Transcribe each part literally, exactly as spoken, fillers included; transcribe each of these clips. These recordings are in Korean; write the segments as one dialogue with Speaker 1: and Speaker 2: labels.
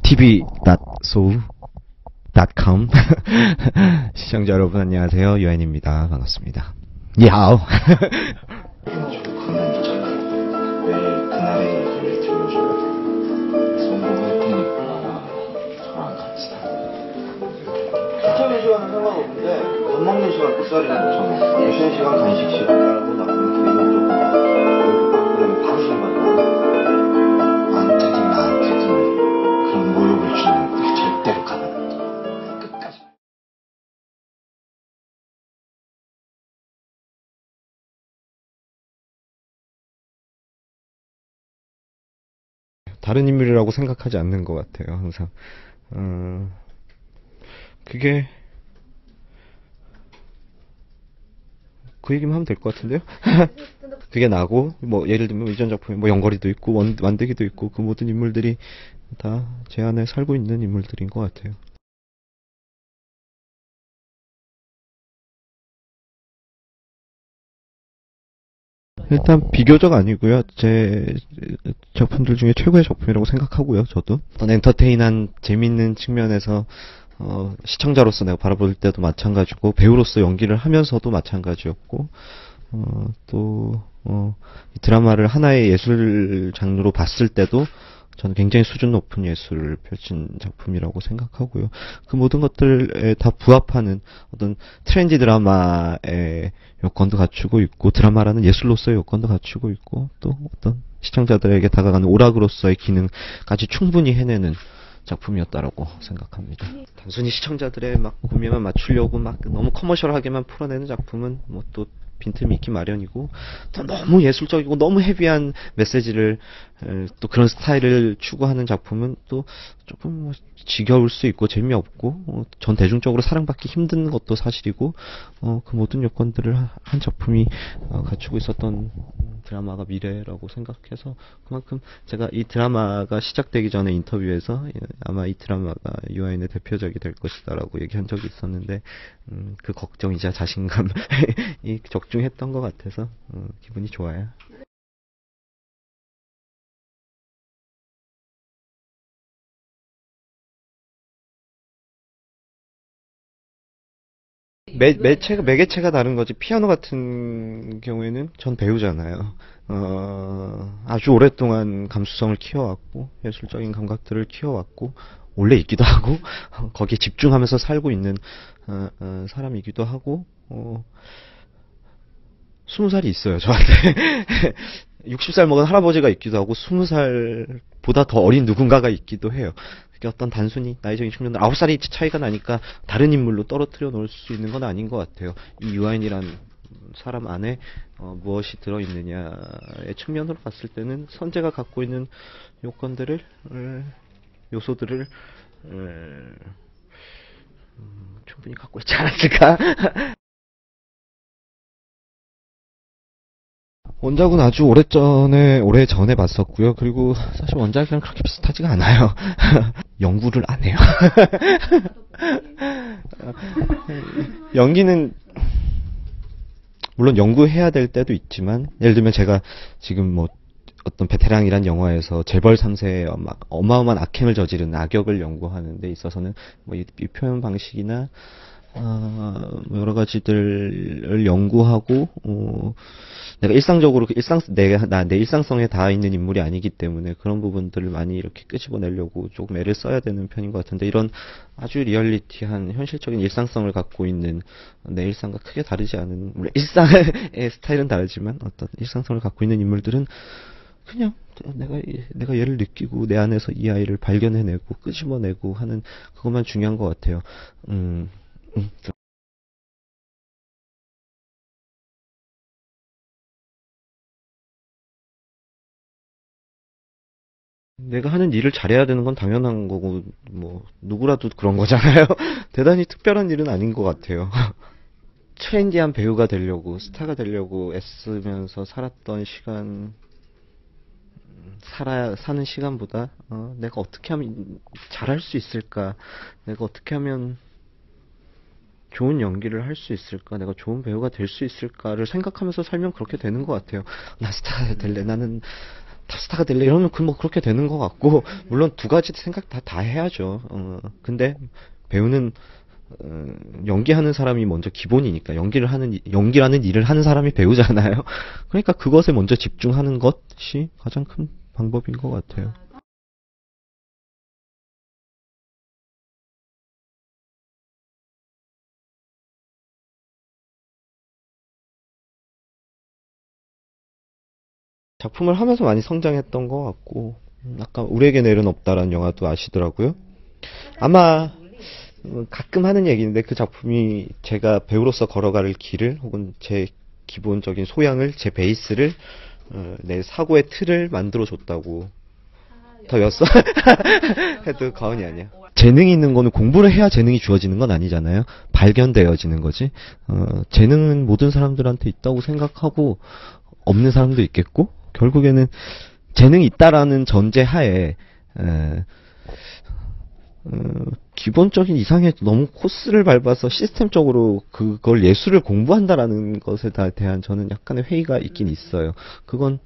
Speaker 1: 티비 닷 소우 닷 컴 시청자 여러분 안녕하세요. 유엔입니다. 반갑습니다. 야오.
Speaker 2: 매일 그날의 얘기를 들려줘요. 성공할 테니까 저랑 같이 출퇴근 시간은 상관없는데 밥 먹는 시간 끝자리는 놓쳐놓고 쉬는 시간 간식 시간이라고 나오면 개인적으로 이렇게 바로 생각나. 나한테든 나한테든 그런 모욕을 주는 데 절대로 가만 안 둬. 끝까지.
Speaker 1: 다른 인물이라고 생각하지 않는 것 같아요. 항상 어, 그게 그 얘기만 하면 될 것 같은데요. 그게 나고 뭐 예를 들면 이전 작품에 뭐 연거리도 있고 원, 완득이도 있고 그 모든 인물들이 다 제 안에 살고 있는 인물들인 것 같아요. 일단 비교적 아니고요. 제 작품들 중에 최고의 작품이라고 생각하고요. 저도 어떤 엔터테인한 재밌는 측면에서 어, 시청자로서 내가 바라볼 때도 마찬가지고 배우로서 연기를 하면서도 마찬가지였고 어, 또 어, 이 드라마를 하나의 예술 장르로 봤을 때도 저는 굉장히 수준 높은 예술을 펼친 작품이라고 생각하고요. 그 모든 것들에 다 부합하는 어떤 트렌디 드라마의 요건도 갖추고 있고 드라마라는 예술로서의 요건도 갖추고 있고 또 어떤 시청자들에게 다가가는 오락으로서의 기능까지 충분히 해내는 작품이었다라고 생각합니다. 단순히 시청자들의 막 구미만 맞추려고 막 너무 커머셜하게만 풀어내는 작품은 뭐 또 빈틈이 있기 마련이고 또 너무 예술적이고 너무 헤비한 메시지를 에, 또 그런 스타일을 추구하는 작품은 또 조금 뭐 지겨울 수 있고 재미없고 어, 전 대중적으로 사랑받기 힘든 것도 사실이고 어, 그 모든 요건들을 한 작품이 어, 갖추고 있었던 드라마가 미래라고 생각해서 그만큼 제가 이 드라마가 시작되기 전에 인터뷰에서 예, 아마 이 드라마가 유아인의 대표작이 될 것이다라고 얘기한 적이 있었는데 음, 그 걱정이자 자신감이 적중했던 것 같아서 어, 기분이 좋아요. 매, 매체가, 매개체가 다른 거지. 피아노 같은 경우에는 전 배우잖아요. 어, 아주 오랫동안 감수성을 키워왔고, 예술적인 감각들을 키워왔고, 원래 있기도 하고, 거기에 집중하면서 살고 있는, 어, 어, 사람이기도 하고, 어, 스무 살이 있어요, 저한테. 육십 살 먹은 할아버지가 있기도 하고, 스무 살보다 더 어린 누군가가 있기도 해요. 그게 어떤 단순히 나이적인 측면으로 아홉 살이 차이가 나니까 다른 인물로 떨어뜨려 놓을 수 있는 건 아닌 것 같아요. 이 유아인이란 사람 안에 어, 무엇이 들어있느냐의 측면으로 봤을 때는 선재가 갖고 있는 요건들을, 요소들을, 음, 충분히 갖고 있지 않았을까? 원작은 아주 오래전에, 오래전에 봤었고요. 그리고 사실 원작이랑 그렇게 비슷하지가 않아요. 연구를 안 해요. 연기는 물론 연구해야 될 때도 있지만 예를 들면 제가 지금 뭐 어떤 베테랑이란 영화에서 재벌 삼 세의 막 어마어마한 악행을 저지른 악역을 연구하는 데 있어서는 뭐 이, 이 표현 방식이나 어, 여러 가지들을 연구하고 어, 내가 일상적으로 그 일상 내가 나 내 일상성에 닿아 있는 인물이 아니기 때문에 그런 부분들을 많이 이렇게 끄집어내려고 조금 애를 써야 되는 편인 것 같은데 이런 아주 리얼리티한 현실적인 일상성을 갖고 있는 내 일상과 크게 다르지 않은 물론 일상의 스타일은 다르지만 어떤 일상성을 갖고 있는 인물들은 그냥 내가 내가 얘를 느끼고 내 안에서 이 아이를 발견해내고 끄집어내고 하는 그것만 중요한 것 같아요. 음. 음. 내가 하는 일을 잘해야 되는 건 당연한 거고, 뭐, 누구라도 그런 거잖아요. 대단히 특별한 일은 아닌 것 같아요. 트렌디한 배우가 되려고, 스타가 되려고 애쓰면서 살았던 시간, 살아, 사는 시간보다, 어, 내가 어떻게 하면 잘할 수 있을까? 내가 어떻게 하면 좋은 연기를 할 수 있을까? 내가 좋은 배우가 될 수 있을까를 생각하면서 살면 그렇게 되는 것 같아요. 나 스타 될래? 나는 탑스타가 될래 이러면 그 뭐 그렇게 되는 것 같고, 물론 두 가지 생각 다 다 해야죠. 어, 근데 배우는 어, 연기하는 사람이 먼저 기본이니까, 연기를 하는 이- 연기라는 일을 하는 사람이 배우잖아요. 그러니까 그것에 먼저 집중하는 것이 가장 큰 방법인 것 같아요. 작품을 하면서 많이 성장했던 것 같고, 음, 아까 우리에게 내일은 없다라는 영화도 아시더라고요. 아마 어, 가끔 하는 얘기인데, 그 작품이 제가 배우로서 걸어갈 길을, 혹은 제 기본적인 소양을, 제 베이스를, 어, 내 사고의 틀을 만들어 줬다고. 더 였어? 해도 과언이 아니야. 재능이 있는 거는 공부를 해야 재능이 주어지는 건 아니잖아요. 발견되어지는 거지. 어, 재능은 모든 사람들한테 있다고 생각하고, 없는 사람도 있겠고, 결국에는 재능이 있다라는 전제 하에, 에, 어, 기본적인 이상에 너무 코스를 밟아서 시스템적으로 그걸 예술을 공부한다라는 것에 다- 대한 저는 약간의 회의가 있긴 있어요. 그건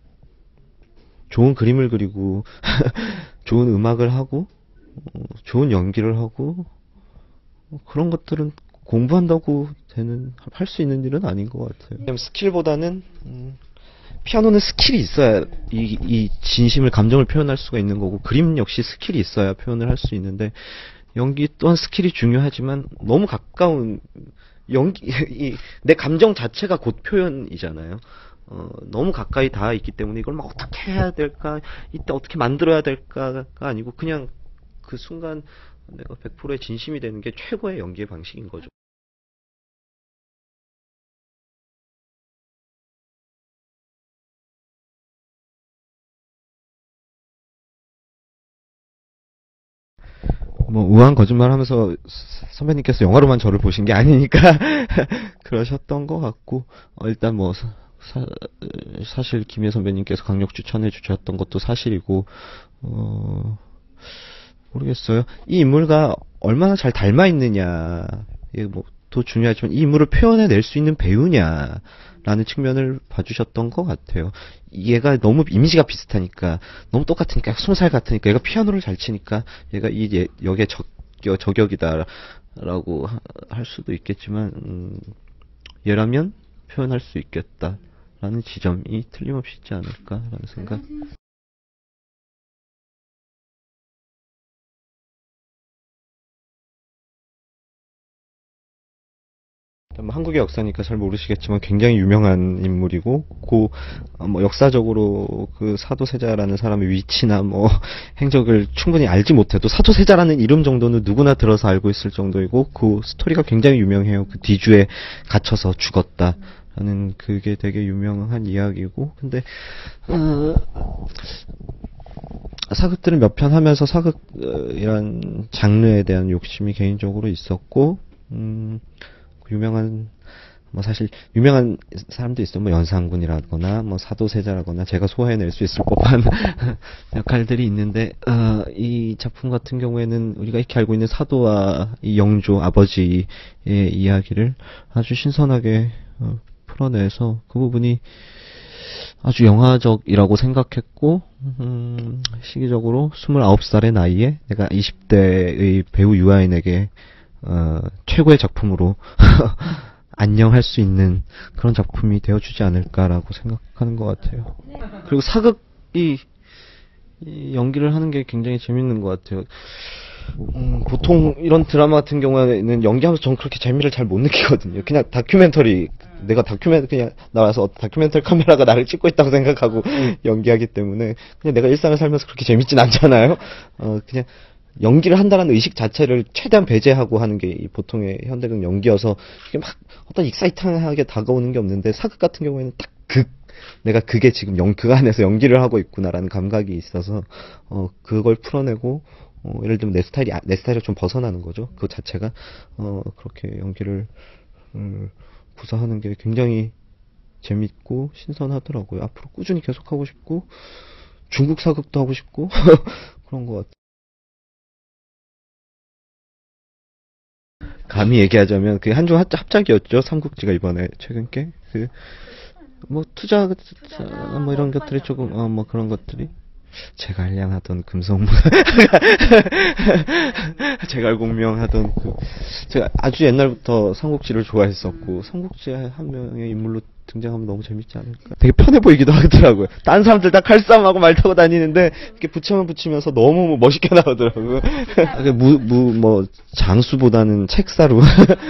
Speaker 1: 좋은 그림을 그리고 좋은 음악을 하고 어, 좋은 연기를 하고 어, 그런 것들은 공부한다고 되는 할 수 있는 일은 아닌 것 같아요. 그냥 스킬보다는 음, 피아노는 스킬이 있어야 이, 이 진심을 감정을 표현할 수가 있는 거고, 그림 역시 스킬이 있어야 표현을 할 수 있는데, 연기 또한 스킬이 중요하지만 너무 가까운 연기 이, 내 감정 자체가 곧 표현이잖아요. 어, 너무 가까이 닿아 있기 때문에 이걸 막 어떻게 해야 될까, 이때 어떻게 만들어야 될까가 아니고 그냥 그 순간 내가 백 퍼센트의 진심이 되는 게 최고의 연기의 방식인 거죠. 뭐 우아한 거짓말 하면서 선배님께서 영화로만 저를 보신 게 아니니까 그러셨던 것 같고, 어, 일단 뭐 사, 사, 사실 김예 선배님께서 강력 추천해 주셨던 것도 사실이고, 어, 모르겠어요. 이 인물과 얼마나 잘 닮아 있느냐, 이게 뭐도 중요하지만 이 인물을 표현해낼 수 있는 배우냐라는 측면을 봐주셨던 것 같아요. 얘가 너무 이미지가 비슷하니까, 너무 똑같으니까, 스무 살 같으니까, 얘가 피아노를 잘 치니까 얘가 이 예- 역의 적격, 저격이다라고 하- 할 수도 있겠지만, 음, 얘라면 표현할 수 있겠다라는 지점이 틀림없이 있지 않을까라는 생각. 뭐 한국의 역사니까 잘 모르시겠지만 굉장히 유명한 인물이고, 고, 어, 뭐 역사적으로 그 사도세자라는 사람의 위치나 뭐 행적을 충분히 알지 못해도 사도세자라는 이름 정도는 누구나 들어서 알고 있을 정도이고, 그 스토리가 굉장히 유명해요. 그 뒤주에 gat혀서 죽었다라는 그게 되게 유명한 이야기고, 근데 어, 사극들을 몇 편 하면서 사극이란 장르에 대한 욕심이 개인적으로 있었고, 음, 유명한 뭐 사실 유명한 사람도 있어. 뭐 연산군이라거나 뭐 사도세자라거나 제가 소화해낼 수 있을 법한 역할들이 있는데, 어, 이 작품 같은 경우에는 우리가 이렇게 알고 있는 사도와 이 영조 아버지의 이야기를 아주 신선하게 어, 풀어내서 그 부분이 아주 영화적이라고 생각했고, 음, 시기적으로 스물아홉 살의 나이에 내가 이십 대의 배우 유아인에게 어, 최고의 작품으로 안녕할 수 있는 그런 작품이 되어주지 않을까라고 생각하는 것 같아요. 그리고 사극이 이 연기를 하는 게 굉장히 재밌는 것 같아요. 음, 보통 이런 드라마 같은 경우에는 연기하면서 전 그렇게 재미를 잘 못 느끼거든요. 그냥 다큐멘터리, 내가 다큐멘터리, 그냥 나와서 다큐멘터리 카메라가 나를 찍고 있다고 생각하고 연기하기 때문에 그냥 내가 일상을 살면서 그렇게 재밌진 않잖아요. 어, 그냥 연기를 한다는 의식 자체를 최대한 배제하고 하는 게 이 보통의 현대극 연기여서 이게 막 어떤 익사이팅하게 다가오는 게 없는데, 사극 같은 경우에는 딱 극, 내가 그게 지금 연, 그 안에서 연기를 하고 있구나라는 감각이 있어서 어 그걸 풀어내고, 어 예를 들면 내 스타일이 아- 내 스타일을 좀 벗어나는 거죠. 그 자체가 어 그렇게 연기를 음, 구사하는 게 굉장히 재밌고 신선하더라고요. 앞으로 꾸준히 계속하고 싶고 중국 사극도 하고 싶고 그런 것 같아요. 감히 얘기하자면 그 한중 합- 합작이었죠. 삼국지가 이번에 최근 게 그 뭐 투자, 투자 뭐 이런 것들이 조금 어 뭐 그런 것들이 제가 알량하던 금성무 제가 공명하던 그 제가 아주 옛날부터 삼국지를 좋아했었고 삼국지의 한 명의 인물로 등장하면 너무 재밌지 않을까. 되게 편해 보이기도 하더라고요. 딴 사람들 다 칼싸움하고 말 타고 다니는데 이렇게 붙이면 붙이면서 너무 멋있게 나오더라고요. 무 무 뭐 장수보다는 책사로.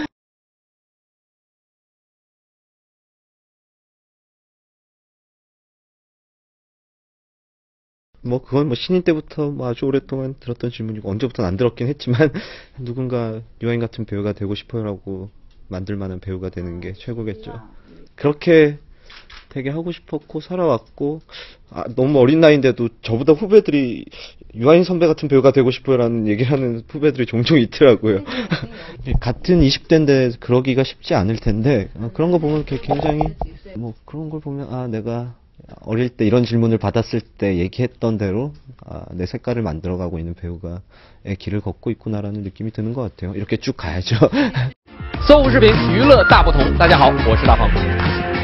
Speaker 1: 뭐 그건 뭐 신인 때부터 뭐 아주 오랫동안 들었던 질문이고 언제부터는 안 들었긴 했지만 누군가 유아인 같은 배우가 되고 싶어요라고 만들 만한 배우가 되는 게 최고겠죠. 그렇게 되게 하고 싶었고 살아왔고 아, 너무 어린 나이인데도 저보다 후배들이 유아인 선배 같은 배우가 되고 싶어요라는 얘기를 하는 후배들이 종종 있더라고요. 같은 이십 대인데 그러기가 쉽지 않을 텐데 어, 그런 거 보면 굉장히 뭐 그런 걸 보면 아 내가 어릴 때 이런 질문을 받았을 때 얘기했던 대로 아, 내 색깔을 만들어가고 있는 배우가 의 길을 걷고 있구나라는 느낌이 드는 것 같아요. 이렇게 쭉 가야죠.
Speaker 3: 搜狐视频，娱乐大不同。大家好，我是大鹏。